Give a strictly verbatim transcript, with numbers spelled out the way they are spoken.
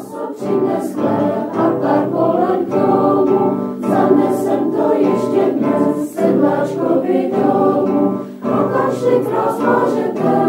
maso přines chleb a tak volem k domu, zanesem to ještě dnes sedláčkovi domů. A kašli krás mážete,